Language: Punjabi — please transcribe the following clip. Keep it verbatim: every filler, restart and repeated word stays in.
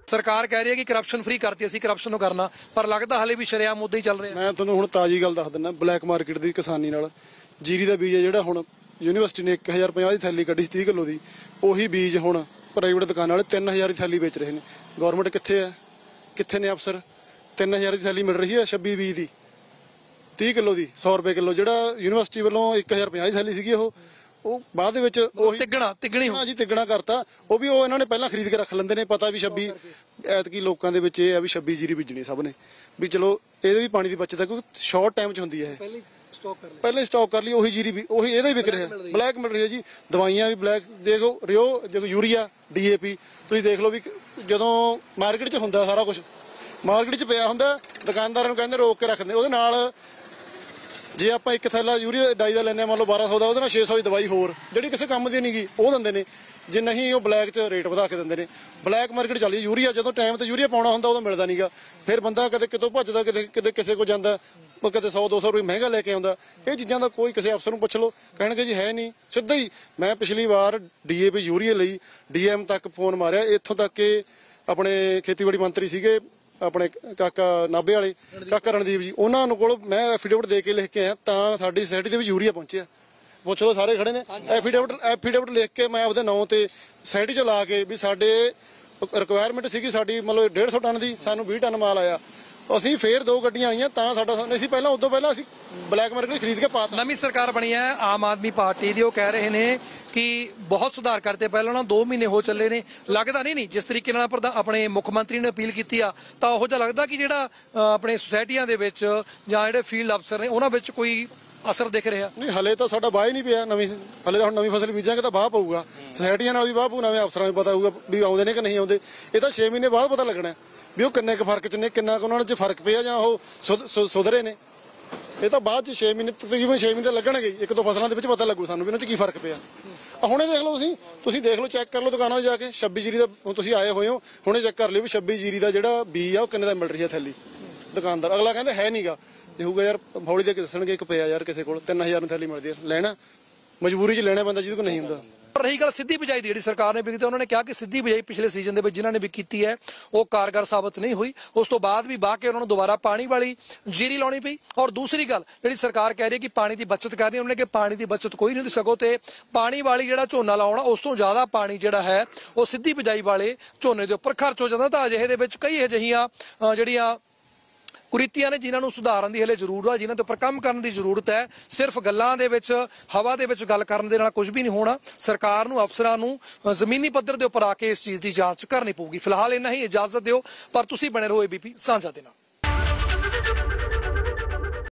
सरकार कह रही है कि करप्शन फ्री करती है, करप्शन ਨੂੰ ਕਰਨਾ, ਪਰ ਲੱਗਦਾ ਹਲੇ ਵੀ ਸ਼ਰੇਆਮ ਮੁੱਦੇ ਹੀ ਚੱਲ ਰਹੇ ਆ। ਮੈਂ ਤੁਹਾਨੂੰ ਹੁਣ ਤਾਜ਼ੀ ਗੱਲ ਦੱਸ ਦਿੰਦਾ, ਬਲੈਕ ਮਾਰਕੀਟ ਦੀ ਕਿਸਾਨੀ ਨਾਲ ਜੀਰੀ ਦਾ ਬੀਜ ਹੈ ਜਿਹੜਾ ਹੁਣ ਯੂਨੀਵਰਸਿਟੀ ਨੇ ਇੱਕ ਹਜ਼ਾਰ ਪੰਜਾਹ ਦੀ ਥੈਲੀ ਕੱਢੀ ਸੀ ਤੀਹ ਕਿਲੋ ਦੀ, ਉਹੀ ਬੀਜ ਹੁਣ ਪ੍ਰਾਈਵੇਟ ਦੁਕਾਨ ਵਾਲੇ ਤਿੰਨ ਹਜ਼ਾਰ ਦੀ ਥੈਲੀ ਵੇਚ ਰਹੇ ਨੇ। ਗਵਰਨਮੈਂਟ ਕਿੱਥੇ ਹੈ, ਕਿੱਥੇ ਨੇ ਅਫਸਰ? ਤਿੰਨ ਹਜ਼ਾਰ ਦੀ ਥੈਲੀ ਮਿਲ ਰਹੀ ਹੈ ਛੱਬੀ ਬੀਜ ਦੀ ਤੀਹ ਕਿਲੋ ਦੀ, ਸੌ ਰੁਪਏ ਕਿਲੋ। ਜਿਹੜਾ ਯੂਨੀਵਰਸਿਟੀ ਵੱਲੋਂ ਇੱਕ ਹਜ਼ਾਰ ਪੰਜਾਹ ਦੀ ਥੈਲੀ ਸੀਗੀ ਉਹ ਉਹ ਬਾਅਦ ਦੇ ਵਿੱਚ ਉਹੀ ਤਿੱਗਣਾ ਤਿੱਗਣੀ ਹਾਂ ਜੀ ਤਿੱਗਣਾ ਕਰਤਾ। ਉਹ ਵੀ ਉਹ ਇਹਨਾਂ ਨੇ ਪਹਿਲਾਂ ਖਰੀਦ ਕੇ ਰੱਖ ਲੈਂਦੇ ਨੇ, ਪਤਾ ਵੀ ਛੱਬੀ ਐਤਕੀ ਲੋਕਾਂ ਦੇ ਵਿੱਚ ਇਹ ਆ ਵੀ ਛੱਬੀ ਜੀਰੀ ਬੀਜਣੀ ਸਭ ਨੇ, ਵੀ ਚਲੋ ਇਹਦੇ ਵੀ ਪਾਣੀ ਦੀ ਬਚਤ ਹੈ ਕਿਉਂਕਿ ਸ਼ਾਰਟ ਟਾਈਮ 'ਚ ਹੁੰਦੀ ਹੈ ਇਹ, ਪਹਿਲੇ ਸਟਾਕ ਕਰ ਲਈ ਉਹੀ ਜੀਰੀ ਵੀ ਉਹੀ ਇਹਦਾ ਹੀ ਵਿਕ ਰਿਹਾ, ਬਲੈਕ ਮਿਲ ਰਹੀ ਹੈ ਜੀ। ਦਵਾਈਆਂ ਵੀ ਬਲੈਕ, ਦੇਖੋ ਰਿਓ ਦੇਖੋ ਯੂਰੀਆ ਡੀ ਏ ਪੀ ਤੁਸੀਂ ਦੇਖ ਲਓ ਵੀ ਜਦੋਂ ਮਾਰਕੀਟ 'ਚ ਹੁੰਦਾ ਸਾਰਾ ਕੁਝ ਮਾਰਕੀਟ 'ਚ ਪਿਆ ਹੁੰਦਾ, ਦੁਕਾਨਦਾਰਾਂ ਨੂੰ ਕਹਿੰਦੇ ਰੋਕ ਕੇ ਰੱਖਦੇ। ਉਹਦੇ ਨਾਲ ਜੇ ਆਪਾਂ ਇੱਕ ਥੈਲਾ ਯੂਰੀਆ ਡਾਈ ਦਾ ਲੈਂਦੇ ਆ ਮੰਨ ਲਓ ਬਾਰਾਂ ਸੌ ਦਾ, ਉਹਦੇ ਨਾਲ ਛੇ ਸੌ ਦੀ ਦਵਾਈ ਹੋਰ ਜਿਹੜੀ ਕਿਸੇ ਕੰਮ ਦੀ ਨਹੀਂ ਗੀ ਉਹ ਦਿੰਦੇ ਨੇ। ਜੇ ਨਹੀਂ ਉਹ ਬਲੈਕ 'ਚ ਰੇਟ ਵਧਾ ਕੇ ਦਿੰਦੇ ਨੇ। ਬਲੈਕ ਮਾਰਕੀਟ ਚੱਲਦੀ ਯੂਰੀਆ, ਜਦੋਂ ਟਾਈਮ ਤੇ ਯੂਰੀਆ ਪਾਉਣਾ ਹੁੰਦਾ ਉਦੋਂ ਮਿਲਦਾ ਨਹੀਂਗਾ, ਫਿਰ ਬੰਦਾ ਕਦੇ ਕਿਤੋਂ ਭੱਜਦਾ, ਕਿਤੇ ਕਿਤੇ ਕਿਸੇ ਕੋਲ ਜਾਂਦਾ, ਉਹ ਕਿਤੇ ਸੌ ਦੋ ਸੌ ਰੁਪਏ ਮਹਿੰਗਾ ਲੈ ਕੇ ਆਉਂਦਾ। ਇਹ ਚੀਜ਼ਾਂ ਦਾ ਕੋਈ ਕਿਸੇ ਅਫਸਰ ਨੂੰ ਪੁੱਛ ਲਓ, ਕਹਿਣਗੇ ਜੀ ਹੈ ਨਹੀਂ। ਸਿੱਧਾ ਹੀ ਮੈਂ ਪਿਛਲੀ ਵਾਰ ਡੀ ਏ ਪੀ ਯੂਰੀਆ ਲਈ ਡੀ ਐਮ ਤੱਕ ਫੋਨ ਮਾਰਿਆ, ਇੱਥੋਂ ਤੱਕ ਕਿ ਆਪਣੇ ਖੇਤੀਬਾੜੀ ਮੰਤਰੀ ਸੀਗੇ ਆਪਣੇ ਕਾਕਾ ਨਾਭੇ ਵਾਲੇ ਕਾਕਾ ਰਣਦੀਪ ਜੀ, ਉਹਨਾਂ ਨੂੰ ਕੋਲ ਮੈਂ ਐਫੀਡੇਵਿਟ ਦੇ ਕੇ ਲਿਖ ਕੇ ਆਇਆ ਤਾਂ ਸਾਡੀ ਸੁਸਾਇਟੀ ਦੇ ਵਿੱਚ ਯੂਰੀਆ ਪਹੁੰਚਿਆ। ਪੁੱਛ ਲਓ, ਸਾਰੇ ਖੜੇ ਨੇ। ਐਫੀਡੇਵਿਟ ਐਫੀਡੇਵਿਟ ਲਿਖ ਕੇ ਮੈਂ ਆਪਦੇ ਨਾਂ ਤੇ ਸੁਸਾਇਟੀ 'ਚ ਲਾ ਕੇ ਵੀ ਸਾਡੇ ਰਿਕੁਆਇਰਮੈਂਟ ਸੀਗੀ ਸਾਡੀ ਮਤਲਬ ਡੇਢ ਸੌ ਟਨ ਦੀ, ਸਾਨੂੰ ਵੀਹ ਟਨ ਮਾਲ ਆਇਆ। ਅਸੀਂ ਫੇਰ ਦੋ ਗੱਡੀਆਂ ਆਈਆਂ ਤਾਂ ਸਾਡਾ ਅਸੀਂ ਪਹਿਲਾਂ ਉਦੋਂ ਪਹਿਲਾਂ ਅਸੀਂ ਬਲੈਕ ਮਾਰਕੀਟ ਖਰੀਦ ਕੇ ਪਾਤਾ। ਨਵੀਂ ਸਰਕਾਰ ਬਣੀ ਹੈ ਆਮ ਆਦਮੀ ਪਾਰਟੀ ਦੀ, ਉਹ ਕਹਿ ਰਹੇ ਨੇ ਕਿ ਬਹੁਤ ਸੁਧਾਰ ਕਰਤੇ, ਪਹਿਲਾਂ ਨਾ ਦੋ ਮਹੀਨੇ ਹੋ ਚੱਲੇ ਨੇ। ਲੱਗਦਾ ਨਹੀਂ ਨਹੀਂ ਜਿਸ ਤਰੀਕੇ ਨਾਲ ਆਪਣੇ ਮੁੱਖ ਮੰਤਰੀ ਨੇ ਅਪੀਲ ਕੀਤੀ ਆ ਤਾਂ ਉਹੋ ਜਿਹਾ ਲੱਗਦਾ ਕਿ ਜਿਹੜਾ ਆਪਣੇ ਸੁਸਾਇਟੀਆਂ ਦੇ ਵਿੱਚ ਜਾਂ ਜਿਹੜੇ ਫੀਲਡ ਅਫਸਰ ਨੇ ਉਹਨਾਂ ਵਿੱਚ ਕੋਈ ਅਸਰ ਦਿਖ ਰਿਹਾ ਨਹੀਂ। ਹਲੇ ਤਾਂ ਸਾਡਾ ਵਾਹ ਹੀ ਨਹੀਂ ਪਿਆ ਨਵੀਂ, ਹਲੇ ਤਾਂ ਹੁਣ ਨਵੀਂ ਫਸਲ ਬੀਜਾਂਗੇ ਤਾਂ ਵਾਹ ਪਊਗਾ, ਸੁਸਾਇਟੀਆਂ ਨਾਲ ਵੀ ਵਾਹ ਪਊ, ਨਵੇਂ ਅਫਸਰਾਂ ਨੂੰ ਪਤਾ ਹੋਊਗਾ ਵੀ ਆਉਂਦੇ ਨੇ ਕਿ ਨਹੀਂ ਆਉਂਦੇ। ਇਹ ਤਾਂ ਛੇ ਮਹੀਨੇ ਬਾਅਦ ਪਤਾ ਲੱਗਣਾ ਵੀ ਉਹ ਕਿੰਨੇ ਕੁ ਫਰਕ 'ਚ ਨੇ, ਕਿੰਨਾ ਕੁ ਉਹਨਾਂ ਚ ਫਰਕ ਪਿਆ ਜਾਂ ਉਹ ਸੁਧਰੇ ਨੇ। ਇਹ ਤਾਂ ਬਾਅਦ 'ਚ ਛੇ ਮਹੀਨੇ ਤਕਰੀਬਨ ਛੇ ਮਹੀਨੇ ਲੱਗਣਗੇ, ਇੱਕ ਦੋ ਫਸਲਾਂ ਦੇ ਵਿੱਚ ਪਤਾ ਲੱਗੂ ਸਾਨੂੰ ਵੀ ਉਹਨਾਂ 'ਚ ਕੀ ਫਰਕ ਪਿਆ। ਹੁਣੇ ਦੇਖ ਲਓ, ਤੁਸੀਂ ਤੁਸੀਂ ਦੇਖ ਲਓ, ਚੈੱਕ ਕਰ ਲਓ ਦੁਕਾਨਾਂ 'ਤੇ ਜਾ ਕੇ ਛੱਬੀ ਜੀਰੀ ਦਾ, ਤੁਸੀਂ ਆਏ ਹੋਏ ਹੋ ਹੁਣੇ ਚੈੱਕ ਕਰ ਲਿਓ ਵੀ ਛੱਬੀ ਜੀਰੀ ਦਾ ਜਿਹੜਾ ਬੀਜ ਆ ਉਹ ਕਿੰਨੇ ਦਾ ਮਿਲ ਰਹੀ ਹੈ ਥੈਲੀ। ਦੁਕਾਨਦਾਰ ਅਗਲਾ ਕਹਿੰਦਾ ਹੈ ਨਹੀਂਗਾ, ਇਹ ਹੋਊਗਾ ਯਾਰ ਫੌੜੀ ਦੇ ਕੇ ਦੱਸਣਗੇ ਇੱਕ ਪਿਆ ਯਾਰ ਕਿਸੇ ਕੋਲ ਤਿੰਨ ਹਜ਼ਾਰ ਨੂੰ ਥੈਲੀ ਮਿਲਦੀ ਹੈ, ਲੈਣਾ ਮਜਬੂਰੀ 'ਚ ਲੈਣਾ ਪੈਂਦਾ ਜਿਹਦੇ ਕੋਲ ਨਹੀਂ ਹੁੰਦਾ। ਰਹੀ ਗੱਲ ਸਿੱਧੀ ਬਿਜਾਈ ਦੀ, ਜਿਹੜੀ ਸਰਕਾਰ ਨੇ ਵੀ ਕੀਤੀ, ਉਹਨਾਂ ਨੇ ਕਿਹਾ ਕਿ ਸਿੱਧੀ ਬਿਜਾਈ ਪਿਛਲੇ ਸੀਜ਼ਨ ਦੇ ਵਿੱਚ ਜਿਨ੍ਹਾਂ ਨੇ ਵੀ ਕੀਤੀ ਹੈ ਉਹ ਕਾਰਗਰ ਸਾਬਤ ਨਹੀਂ ਹੋਈ। ਉਸ ਤੋਂ ਬਾਅਦ ਵੀ ਬਾਅਦ ਕੇ ਉਹਨਾਂ ਨੂੰ ਦੁਬਾਰਾ ਪਾਣੀ ਵਾਲੀ ਜੀਰੀ ਲਾਉਣੀ ਪਈ। ਔਰ ਦੂਸਰੀ ਗੱਲ ਜਿਹੜੀ ਸਰਕਾਰ ਕਹਿ ਰਹੀ ਹੈ ਕਿ ਪਾਣੀ ਦੀ ਬਚਤ ਕਰ ਰਹੀ ਹੈ, ਉਹਨਾਂ ਨੇ ਕਿ ਪਾਣੀ ਦੀ ਬਚਤ ਕੋਈ ਨਹੀਂ ਹੁੰਦੀ, ਸਗੋਂ ਤੇ ਪਾਣੀ ਵਾਲੀ ਜਿਹੜਾ ਝੋਨਾ ਲਾਉਣਾ ਉਸ ਤੋਂ ਜ਼ਿਆਦਾ ਪਾਣੀ ਜਿਹੜਾ ਹੈ ਉਹ ਸਿੱਧੀ ਬਿਜਾਈ ਵਾਲੇ ਝੋਨੇ ਦੇ ਉੱਪਰ ਖਰਚ ਹੋ ਜਾਂਦਾ। ਤਾਂ ਅਜਿਹੇ ਦੇ ਵਿੱਚ ਕਈ ਅਜਿਹੀਆਂ ਜਿਹੜੀਆਂ ਕੁਰੀਤੀਆਂ ਨੇ ਜਿਨ੍ਹਾਂ ਨੂੰ ਸੁਧਾਰਨ ਦੀ ਹਲੇ ਜ਼ਰੂਰਤ ਹੈ, ਜਿਨ੍ਹਾਂ ਦੇ ਉੱਪਰ ਕੰਮ ਕਰਨ ਦੀ ਜ਼ਰੂਰਤ ਹੈ। ਸਿਰਫ ਗੱਲਾਂ ਦੇ ਵਿੱਚ ਹਵਾ ਦੇ ਵਿੱਚ ਗੱਲ ਕਰਨ ਦੇ ਨਾਲ ਕੁਝ ਵੀ ਨਹੀਂ ਹੋਣਾ। ਸਰਕਾਰ ਨੂੰ ਅਫਸਰਾਂ ਨੂੰ ਜ਼ਮੀਨੀ ਪੱਧਰ ਦੇ ਉੱਪਰ ਆ ਕੇ ਇਸ ਚੀਜ਼ ਦੀ ਜਾਂਚ ਕਰਨੀ ਪਊਗੀ। ਫਿਲਹਾਲ ਇੰਨਾ ਹੀ, ਇਜਾਜ਼ਤ ਦਿਓ, ਪਰ ਤੁਸੀਂ ਬਣੇ ਰਹੋ ਏਬੀਪੀ ਸਾਂਝਾ ਦੇ ਨਾਲ।